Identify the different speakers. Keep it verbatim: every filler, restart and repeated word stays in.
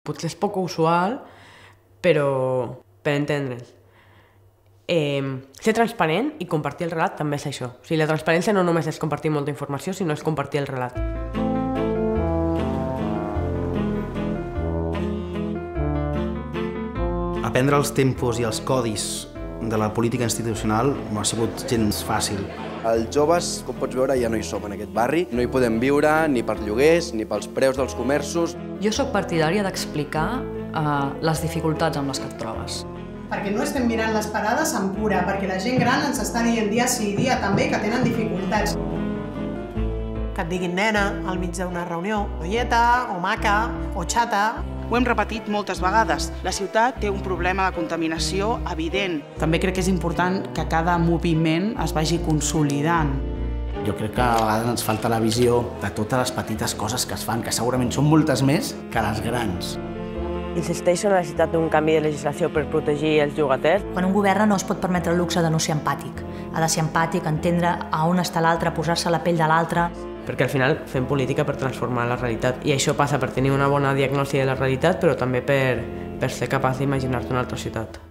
Speaker 1: potser és poc usual, però per entendre'ns. Eh, ser transparent i compartir el relat també és això. O sigui, la transparència no només és compartir molta informació, sinó és compartir el relat.
Speaker 2: Aprendre els tempos i els codis de la política institucional no ha sigut gens fàcil.
Speaker 3: Els joves, com pots veure, ja no hi som en aquest barri. No hi podem viure ni per lloguers, ni pels preus dels comerços.
Speaker 4: Jo sóc partidària d'explicar eh, les dificultats amb les que et trobes.
Speaker 5: Perquè no estem mirant les parades amb cura, perquè la gent gran ens està dient dia sí dia també que tenen dificultats. Que et diguin nena al mig d'una reunió, noieta, o maca, o xata.
Speaker 6: Ho hem repetit moltes vegades. La ciutat té un problema de contaminació evident.
Speaker 7: També crec que és important que cada moviment es vagi consolidant.
Speaker 8: Jo crec que a vegades ens falta la visió de totes les petites coses que es fan, que segurament són moltes més que les grans.
Speaker 1: Insisteixo en la necessitat d'un canvi de legislació per protegir els llogaters.
Speaker 9: Quan un governa no es pot permetre el luxe de no ser empàtic. Ha de ser empàtic, entendre a on està l'altre, posar-se a la pell de l'altre.
Speaker 1: Perquè al final fem política per transformar la realitat i això passa per tenir una bona diagnosi de la realitat, però també per, per ser capaç d'imaginar-te una altra ciutat.